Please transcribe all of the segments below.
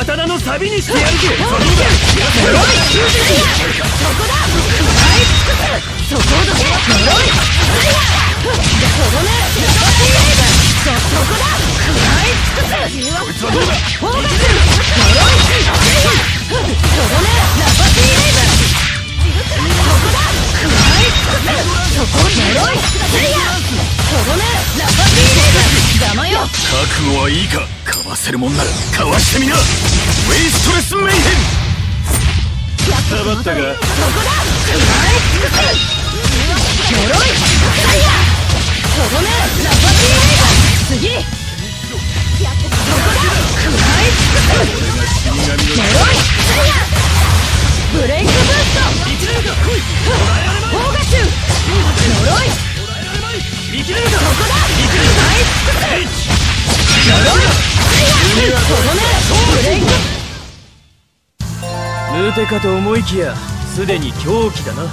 刀の錆にしてやるぜ。そこだ。そこだ。覚悟はいいか。かわせるもんならかわしてみな。ウェイストレスメイヘン。たばったが。ブレイクブースト。無手かと思いきやすでに狂気だな。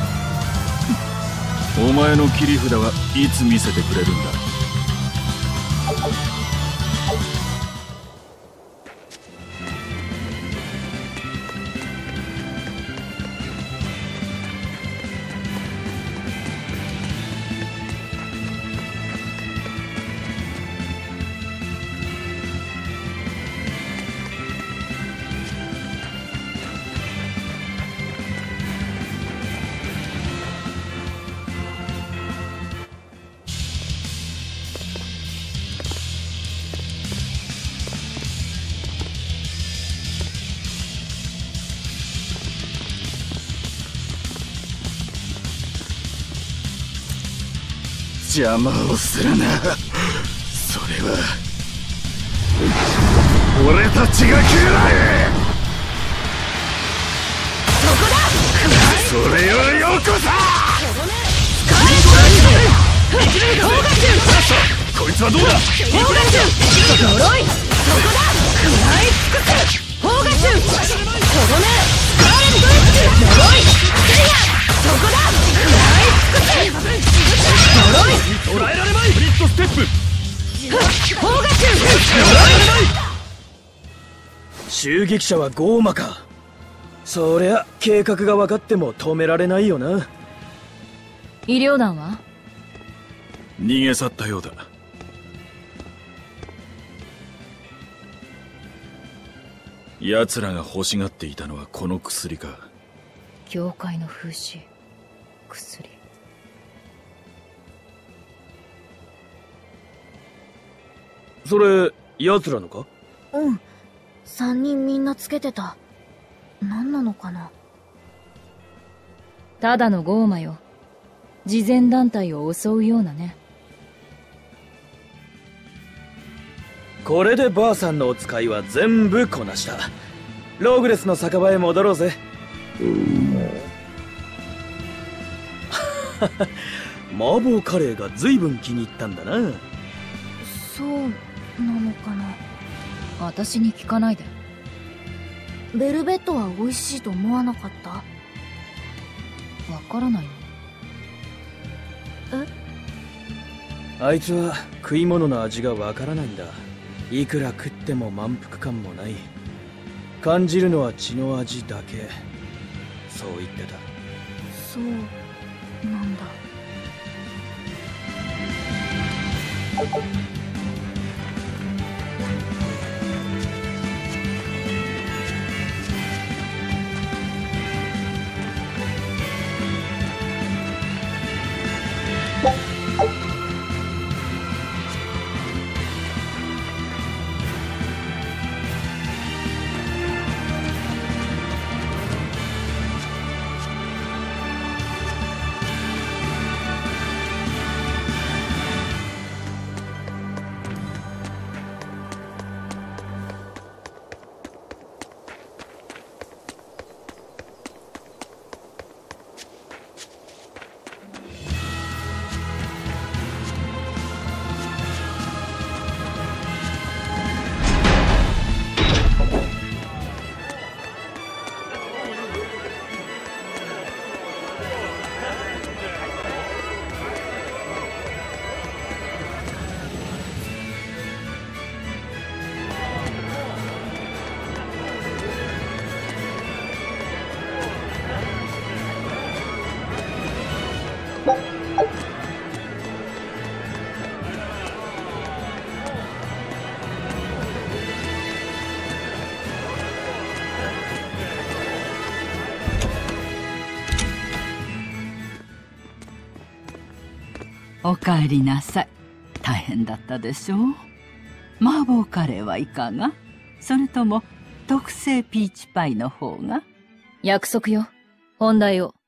お前の切り札はいつ見せてくれるんだ。邪魔をするな。それは俺たちが嫌い。それをよこさ。こいつはどうだ。捕らえられまい。ブリッドステップ。 襲撃者はゴーマか。そりゃ計画が分かっても止められないよな。 医療団は逃げ去ったようだ。奴らが欲しがっていたのはこの薬か。 教会の風刺薬。 それ奴らのか。 うん、3人みんなつけてた。何なのかな。 ただのゴーマよ。慈善団体を襲うようなね。 これでばあさんのお使いは全部こなした。ローグレスの酒場へ戻ろうぜ。麻婆カレーが随分気に入ったんだな。 そうなのかな。 私に聞かないで。 ベルベットは美味しいと思わなかった？ わからないの。 あいつは食い物の味がわからないんだ。いくら食っても満腹感もない。感じるのは血の味だけ。そう言ってた。 そうなんだ。 おかえりなさい。大変だったでしょう。麻婆カレーはいかが？それとも特製ピーチパイの方が？ 約束よ。本題を。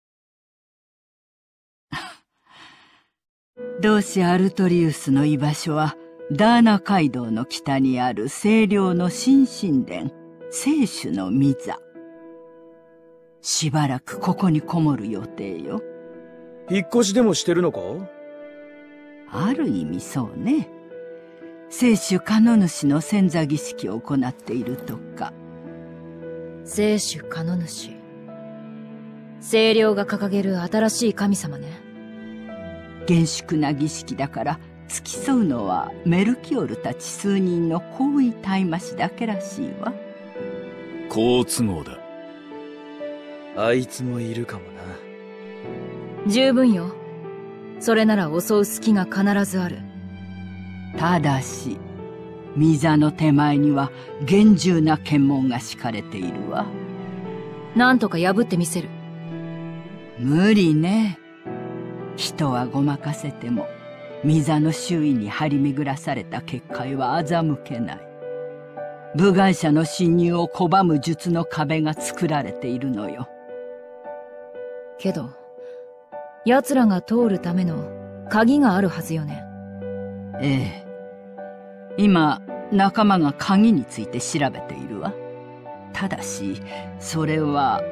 同志アルトリウスの居場所はダーナ街道の北にある清涼の新神殿、聖主の御座。しばらくここにこもる予定よ。 引っ越しでもしてるのか？ ある意味そうね。聖主カノ主の遷座儀式を行っているとか。 聖主カノ主。清涼が掲げる新しい神様ね。 厳粛な儀式だから付き添うのはメルキオルたち数人の高位大魔師だけらしいわ。 好都合だ。 あいつもいるかもな。 十分よ。それなら襲う隙が必ずある。 ただし御座の手前には厳重な検問が敷かれているわ。 なんとか破ってみせる。 無理ね。人はごまかせても御座の周囲に張り巡らされた結界は欺けない。部外者の侵入を拒む術の壁が作られているのよ。 けど奴らが通るための鍵があるはずよね。 ええ。今仲間が鍵について調べているわ。ただしそれは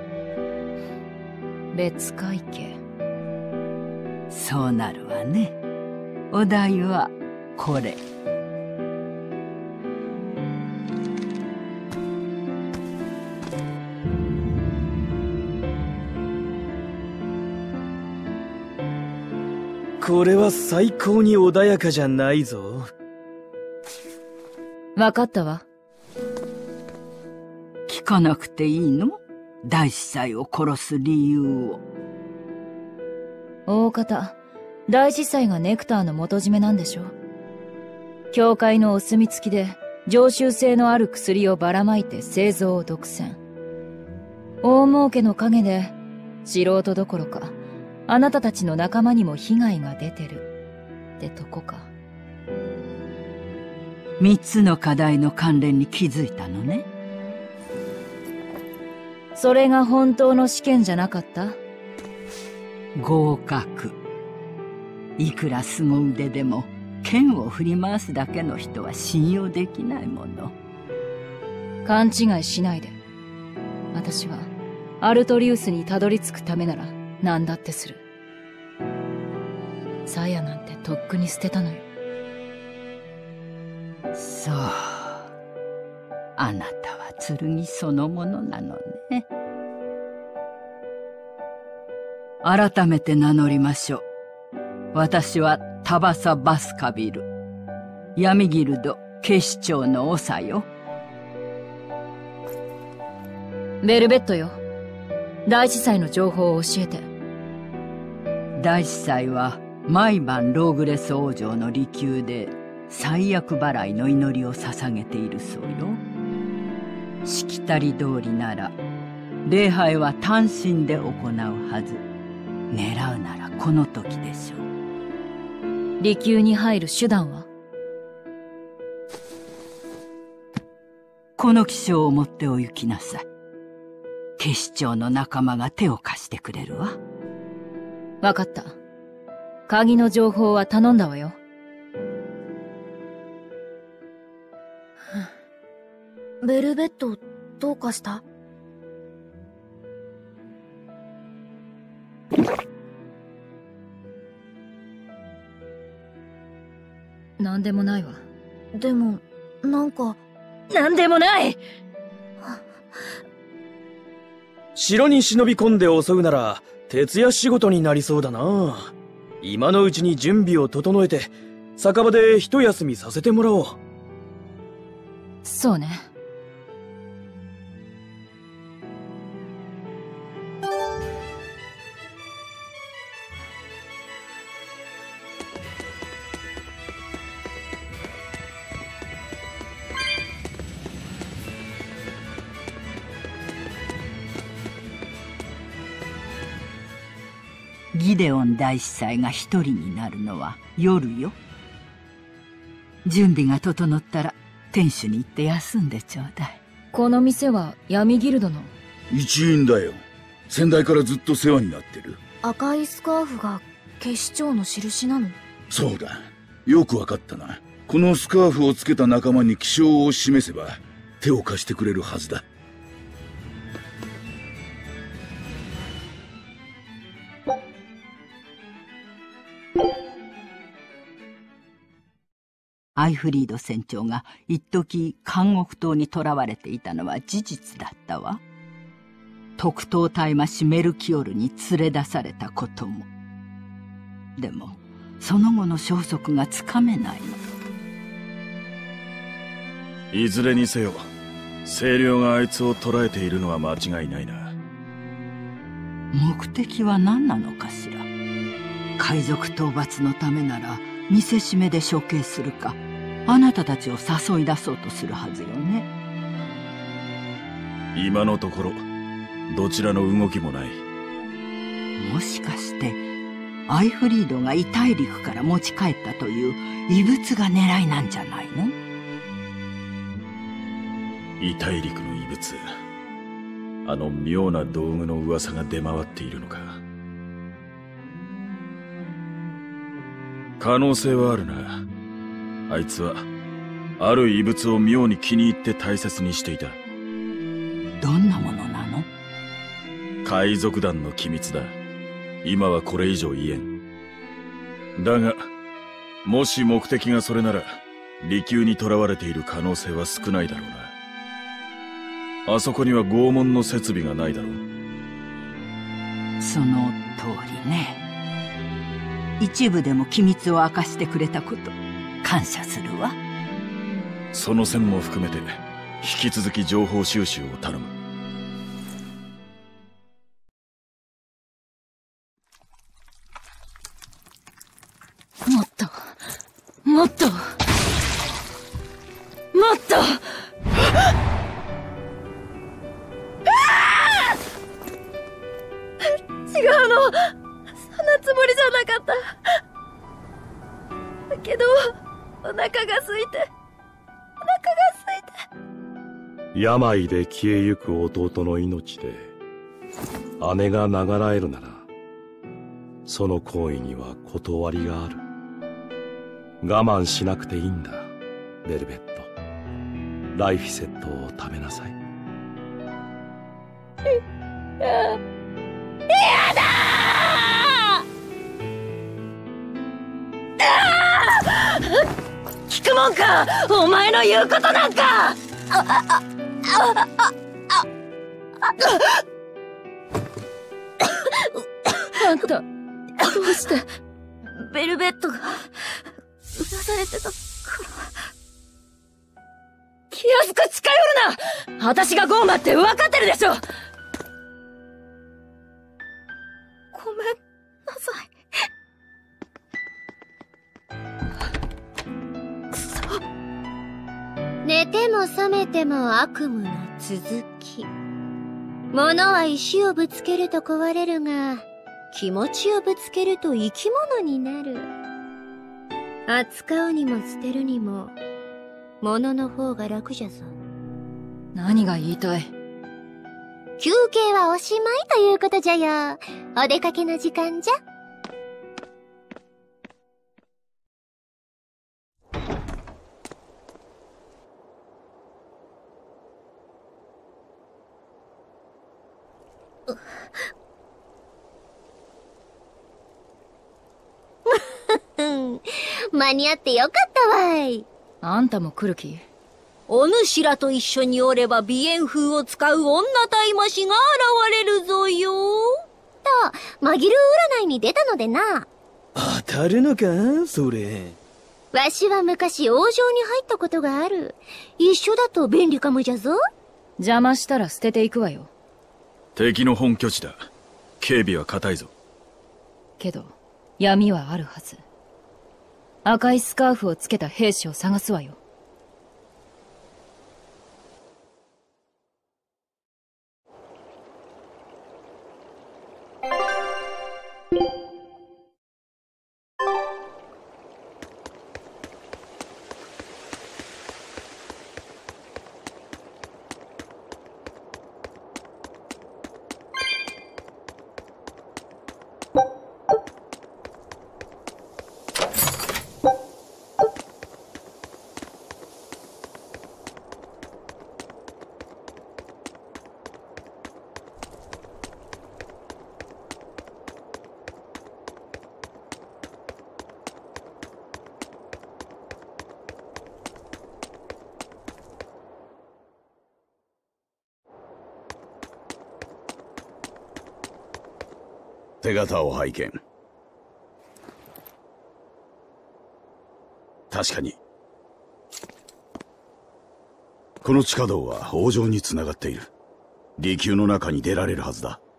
別会計。 そうなるわね。お題はこれ。 これは最高に穏やかじゃないぞ。 わかったわ。 聞かなくていいの？大司祭を殺す理由を。 大方、大司祭がネクターの元締めなんでしょ。教会のお墨付きで常習性のある薬をばらまいて製造を独占。大儲けの陰で素人どころかあなたたちの仲間にも被害が出てるってとこか。 3つの課題の関連に気づいたのね。 それが本当の試験じゃなかった？ 合格。いくら凄腕でも剣を振り回すだけの人は信用できないもの。 勘違いしないで。私はアルトリウスにたどり着くためなら何だってする。サヤなんてとっくに捨てたのよ。 そう。あなたは剣そのものなのね。改めて名乗りましょう。私はタバサ・バスカビル、闇ギルド警視庁の長よ。 ベルベットよ。大司祭の情報を教えて。 大司祭は毎晩ローグレス王女の離宮で最悪払いの祈りを捧げているそうよ。しきたり通りなら礼拝は単身で行うはず。狙うならこの時でしょう。 離宮に入る手段は？ この記章を持ってお行きなさい。警視庁の仲間が手を貸してくれるわ。 わかった。鍵の情報は頼んだわよ。 ベルベット、どうかした？ なんでもないわ。 でも、なんか。 なんでもない！ 城に忍び込んで襲うなら徹夜仕事になりそうだな。今のうちに準備を整えて酒場で一休みさせてもらおう。 そうね。 ギデオン大司祭が一人になるのは夜よ。準備が整ったら天守に行って休んでちょうだい。 この店は闇ギルドの。 一員だよ。先代からずっと世話になってる。 赤いスカーフが警視庁の印なの？ そうだ。よくわかったな。このスカーフをつけた仲間に気性を示せば手を貸してくれるはずだ。 アイフリード船長が一時監獄島に囚われていたのは事実だったわ。特等大魔師メルキオルに連れ出されたことも。でもその後の消息がつかめないの。 いずれにせよ清涼があいつを捕らえているのは間違いないな。 目的は何なのかしら。海賊討伐のためなら見せしめで処刑するか、あなたたちを誘い出そうとするはずよね。 今のところどちらの動きもない。 もしかしてアイフリードが異大陸から持ち帰ったという異物が狙いなんじゃないの？ 異大陸の異物、あの妙な道具の噂が出回っているのか。可能性はあるな。あいつはある異物を妙に気に入って大切にしていた。 どんなものなの？ 海賊団の機密だ。今はこれ以上言えん。だがもし目的がそれなら離宮に囚われている可能性は少ないだろうな。あそこには拷問の設備がないだろう。 その通りね。一部でも機密を明かしてくれたこと感謝するわ。 その線も含めて引き続き情報収集を頼む。 もっともっともっと違うの、そんなつもりじゃなかった。だけどお腹が空いて病で消えゆく弟の命で姉が永らえるなら、その行為には断りがある。我慢しなくていいんだ、ベルベット。ライフィセットを食べなさい。 やだ聞くもんか、お前の言うことなんか。あんたどうして。ベルベットがうなされてたから。気安く近寄るな。私がゴーマって分かってるでしょ。ごめんなさい。 寝ても覚めても悪夢の続き。物は石をぶつけると壊れるが、気持ちをぶつけると生き物になる。扱うにも捨てるにも、物の方が楽じゃぞ。 何が言いたい？ 休憩はおしまいということじゃよ。お出かけの時間じゃ。間に合ってよかったわい。 あんたも来る気？ お主らと一緒におれば鼻炎風を使う女大魔師が現れるぞよ。と、紛る占いに出たのでな。 当たるのかそれ。 わしは昔王城に入ったことがある。一緒だと便利かもじゃぞ。 邪魔したら捨てていくわよ。 敵の本拠地だ。警備は固いぞ。 けど闇はあるはず。赤いスカーフをつけた兵士を探すわよ。 手形を拝見。確かにこの地下道は王城につながっている。離宮の中に出られるはずだ。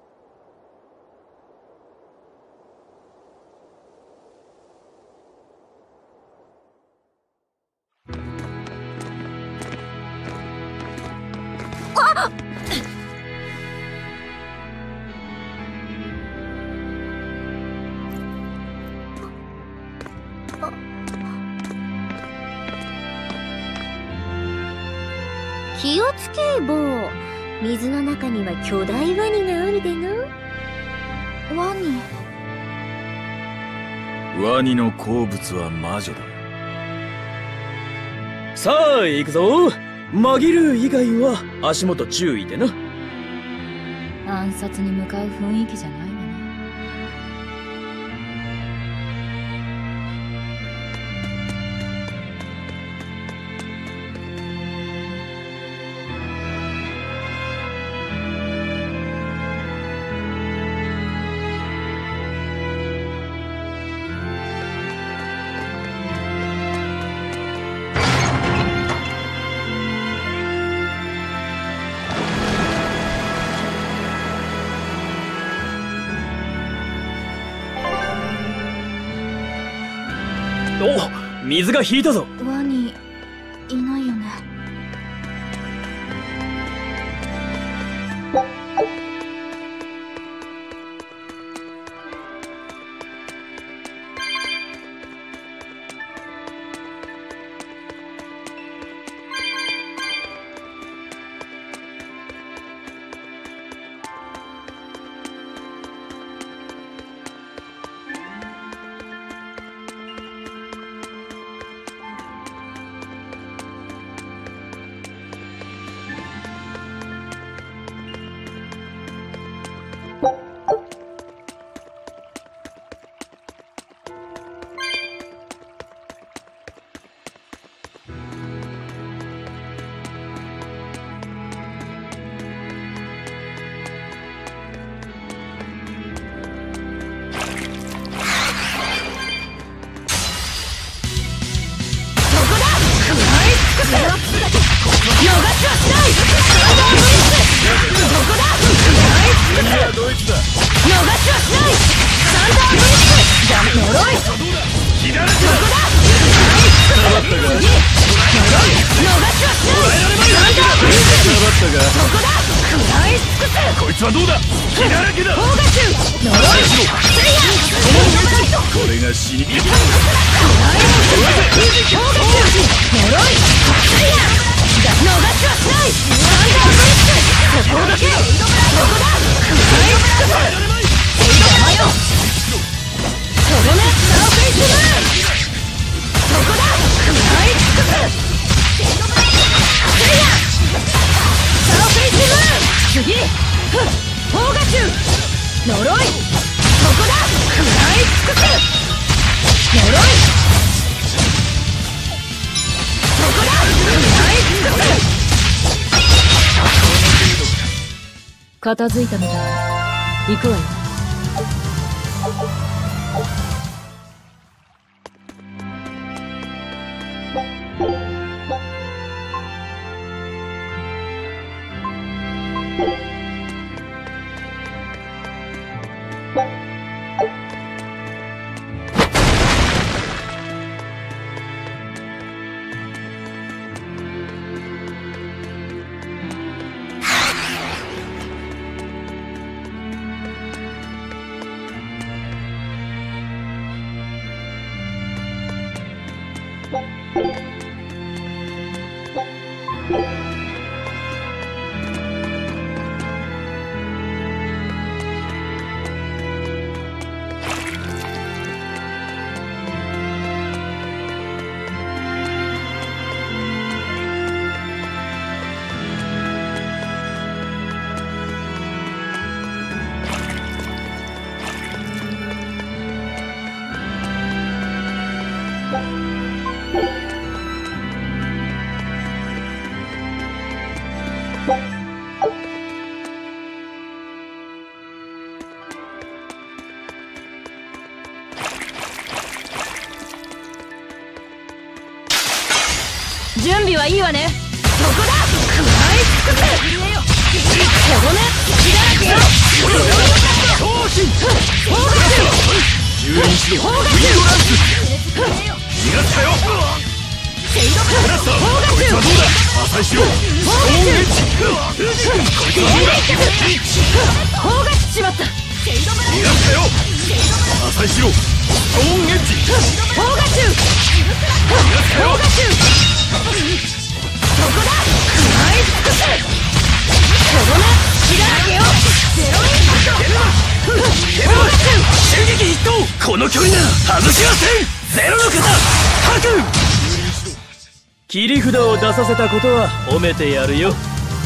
気をつけ坊。水の中には巨大ワニがおるでの。 ワニ。 ワニの好物は魔女だ。 さあ行くぞ。紛る以外は足元注意でな。 暗殺に向かう雰囲気じゃないわね。 お、水が引いたぞ。 ワニいないよね。 こいつはどうだ。火だらけだ。これが死に逃が片付いたみたい。行くわよ。 準備はいいわね。そこだ。食らい尽くせ。ここね。血だらけよ。 蹂躙しろ。ウィンドランス。逃がすかよ。クラスター、こいつはどうだ。破壊しろ。ストーンエッジ。こいつはどうだ。 砲がしちまった。 逃がすかよ。破壊しろ。ストーンエッジ。 砲が中。 逃がすかよ。 そこだ。食らい尽くせ。ここね。血だらけよ。ゼロインパクト。砲が中。 襲撃ヒット。この距離なら外しません。ゼロの方吐く。 切り札を出させたことは褒めてやるよ。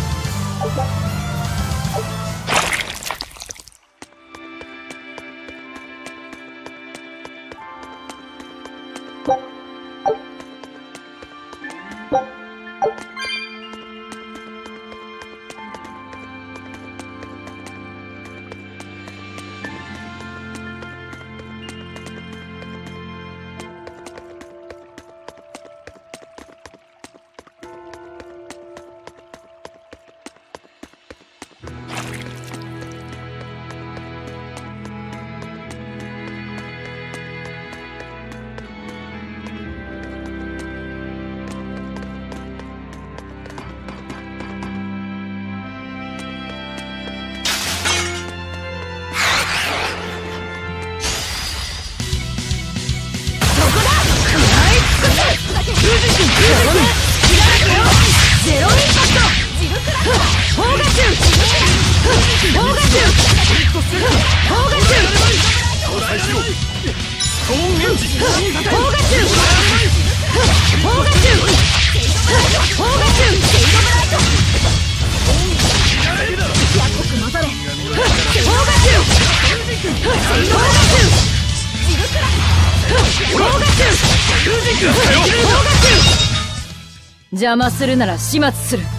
邪魔するなら始末する。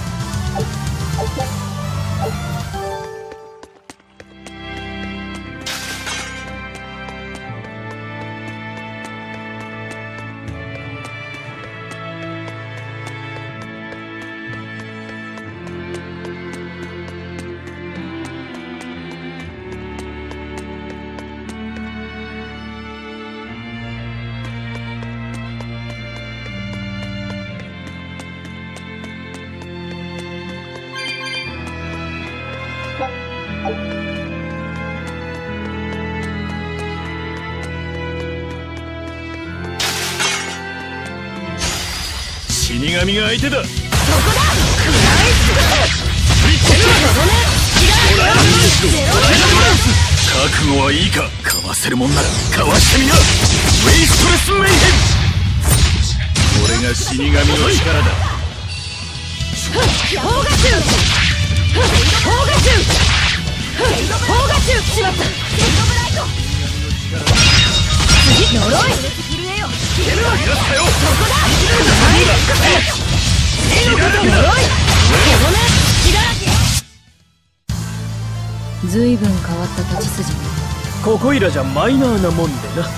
死神が相手だ。 そこだ。食らい尽くせ。 覚悟はいいか。かわせるもんならかわしてみな。ウェイストレスメイヘン。これが死神の力だ。 砲が中。砲が中。砲が中。しまった。次呪い。ずいぶん変わった立ち筋ね。 ここいらじゃマイナーなもんでな。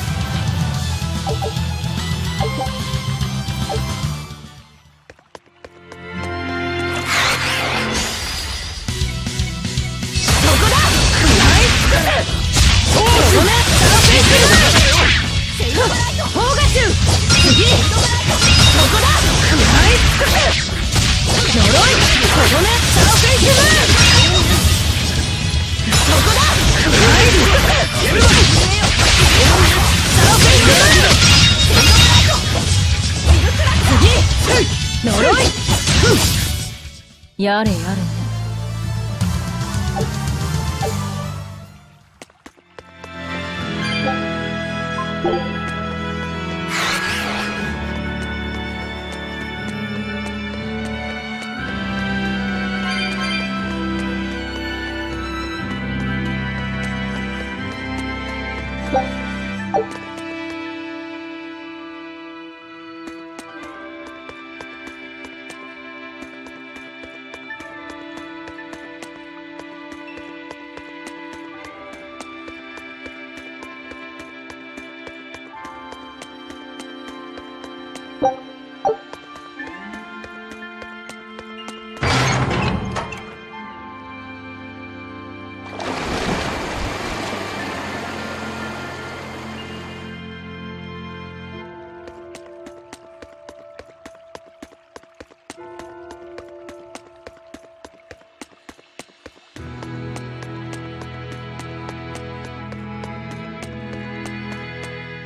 やれやれね。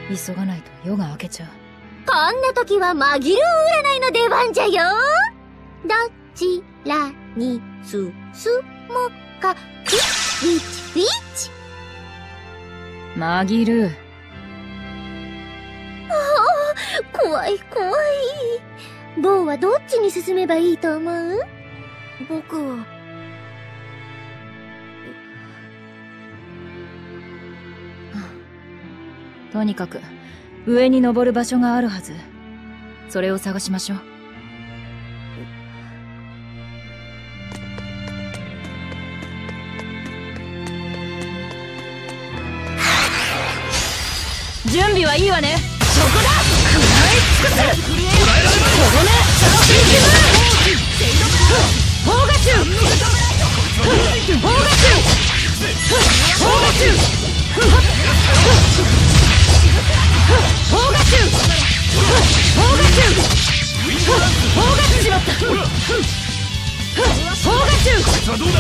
急がないと夜が明けちゃう。 こんな時は紛る占いの出番じゃよ。どちらに進もうか、ウィッチウィッチ。 紛る。 怖い怖い。坊はどっちに進めばいいと思う？ 僕は。 とにかく上に登る場所があるはず。それを探しましょう。準備はいいわね。そこだ。食らい尽くせ。こごめ砲火中。砲火中。砲火中。砲火中。砲火中。砲火しまった。砲火中。 どうだ。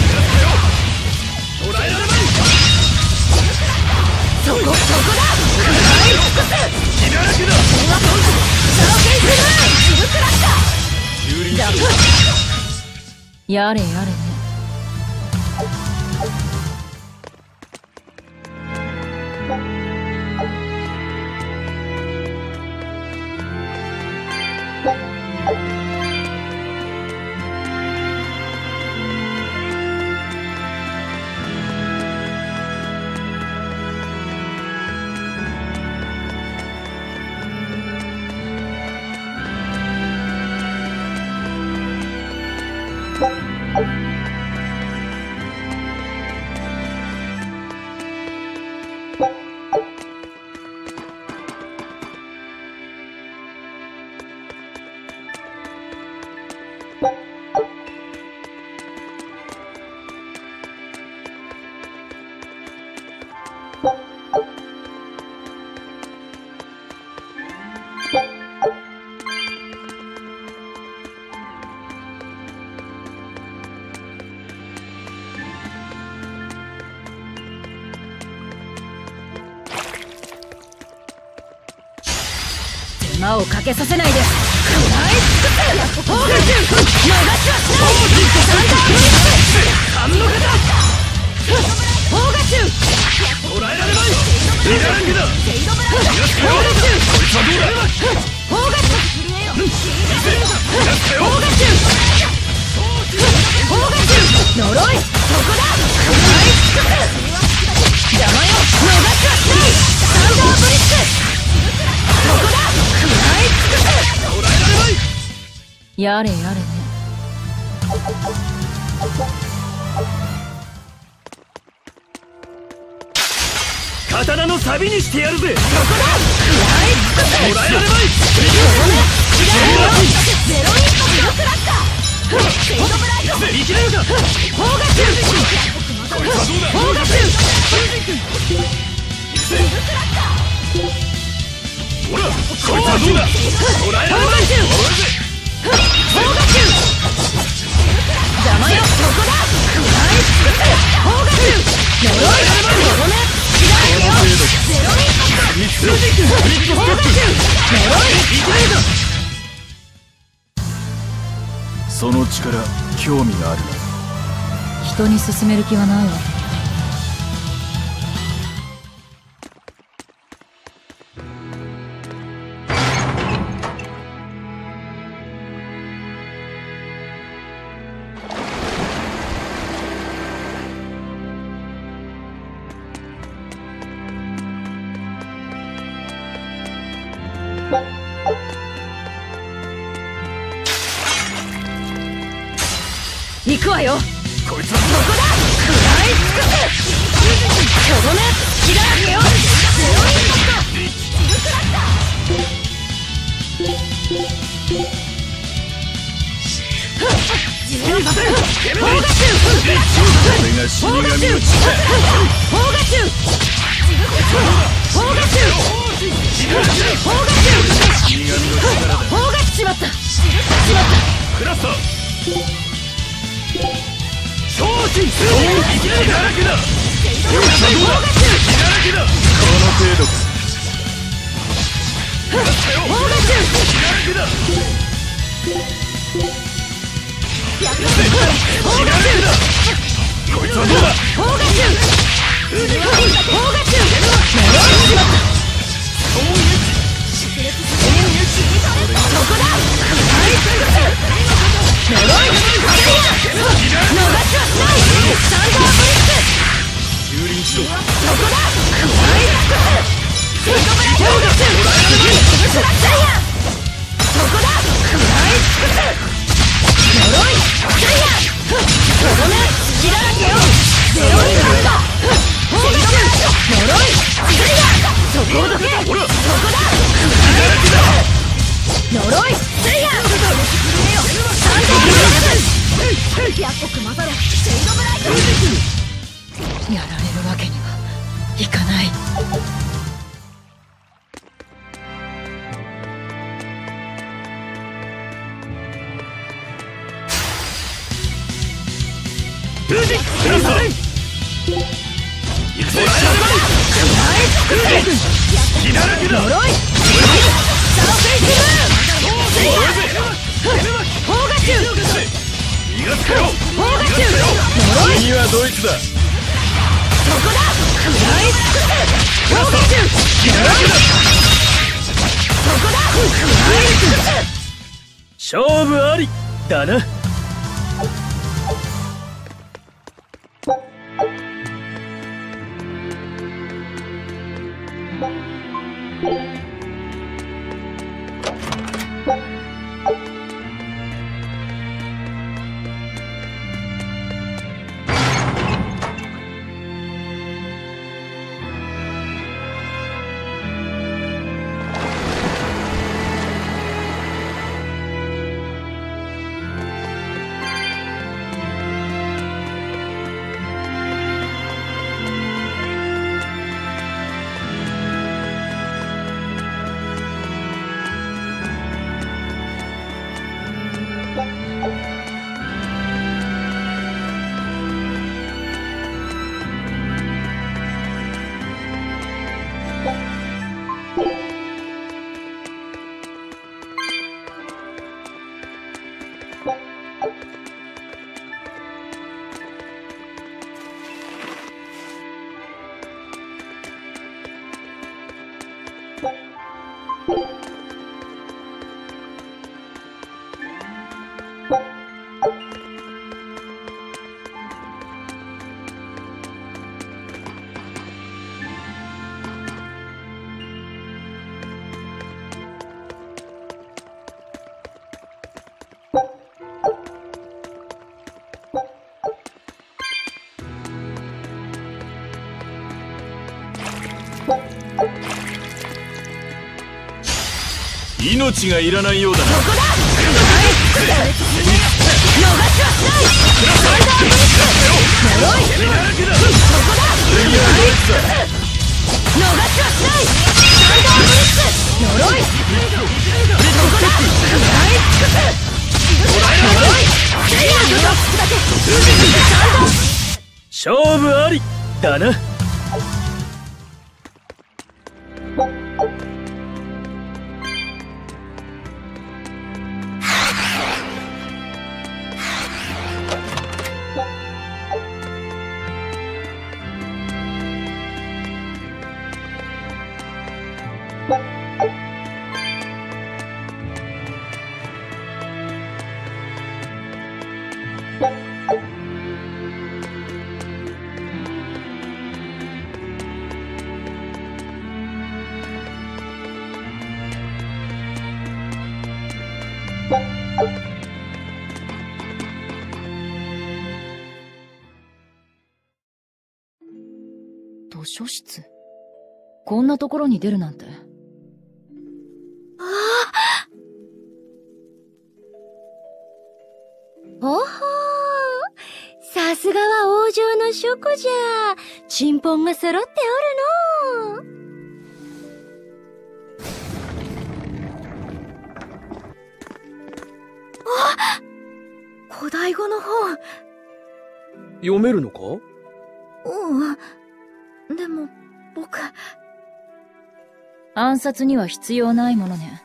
捕らえられない。 そこだ。食らい尽くせ。 気だらけだ。 やれやれね。魔をかけさせないで。食らい尽くせ。砲火中。逃しはしない。サンダーブリッジ。勘の型。砲火中。 捕らえられない。気だらけだ。 砲火中。 こいつはどうだ。 砲火中。砲火中。砲火中。呪い。そこだ。食らい尽くせ。邪魔よ。逃しはしない。サンダーブリッジ。そこだ。食らい尽くせ。 捕らえられない。 やれやれね。 刀の錆にしてやるぜ。 そこだ。食らい尽くせ。 捕らえられない。 ゼロインパスを食らった。フェイドブライト。 生きれるか。 砲火中。 こいつはどうだ。 砲火中。 ほら、こいつはどうだ。捕らえられない。 砲火中。邪魔よ。そこだ。食らい尽くせ。砲火中。呪い。とどめ。違うよ。ゼロインパス。砲火中。呪い。 その力、興味があるな。 人に勧める気はないわ。行くわよ。 こいつはそこだ。食らい尽くせ。とどめ。気だらけよ。ゼロインパスト。シルクラッター。砲火中。 これが死神の血だ。 砲火中。砲火中。砲火中。 死神の力だ。 砲がしまった。 クラスター。超人気だらけだ。こいつはどうだ。気だらけだ。この程度か。 やられるわけにはいかない。 次はドイツだ。 勝負ありだな。 命がいらないようだな。 勝負ありだな。 図書室？こんなところに出るなんて。 ほほー、さすがは王城の書庫じゃ。チンポンが揃っておるのう。 古代語の本。 読めるのか？ でも、僕。 暗殺には必要ないものね。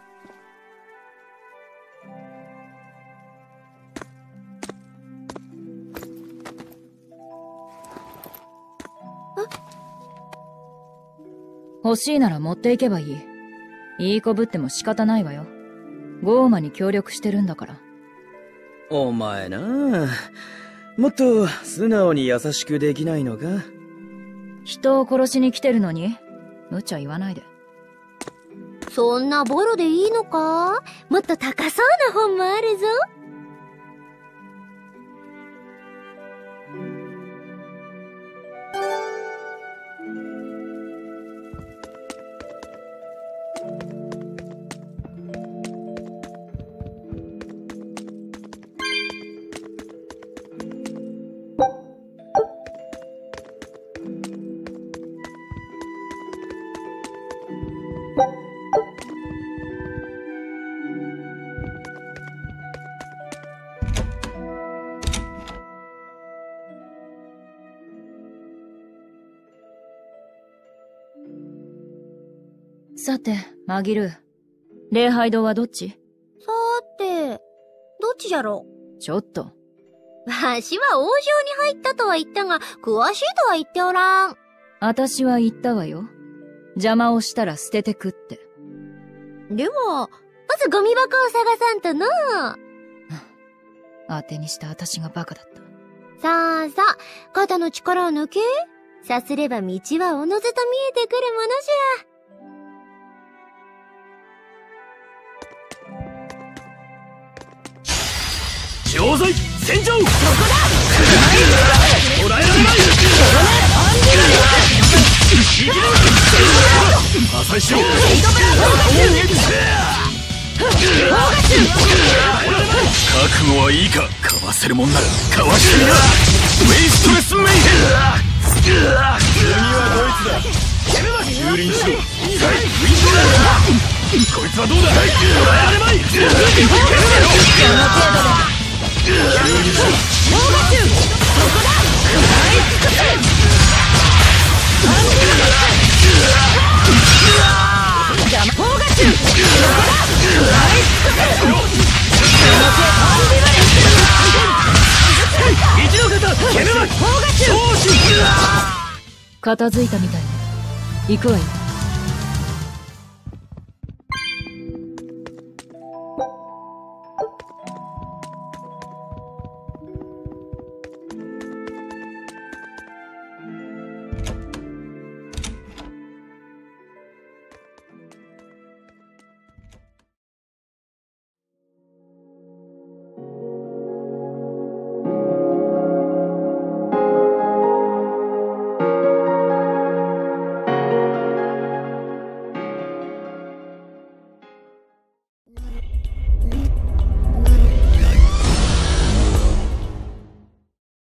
欲しいなら持っていけばいい。いい子ぶっても仕方ないわよ。ゴーマに協力してるんだから。 お前なあ、もっと素直に優しくできないのか？ 人を殺しに来てるのに無茶言わないで。 そんなボロでいいのか？もっと高そうな本もあるぞ。 さて、マギル。礼拝堂はどっち？ さーて、どっちじゃろ？ ちょっと。 わしは王城に入ったとは言ったが、詳しいとは言っておらん。 私は言ったわよ。邪魔をしたら捨ててくって。 でも、まずゴミ箱を探さんとの。 当てにした私がバカだった。 さあさあ、肩の力を抜け。さすれば道はおのずと見えてくるものじゃ。 錠剤戦場。そこだ。捕らえられない。破砕しろ。覚悟はいいか。かわせるもんならかわしてみな。ウェイストレスメイヘン。次はドイツだ。蹂躙しろ。こいつはどうだ。捕らえられまい。 片付いたみたいね。行くわよ。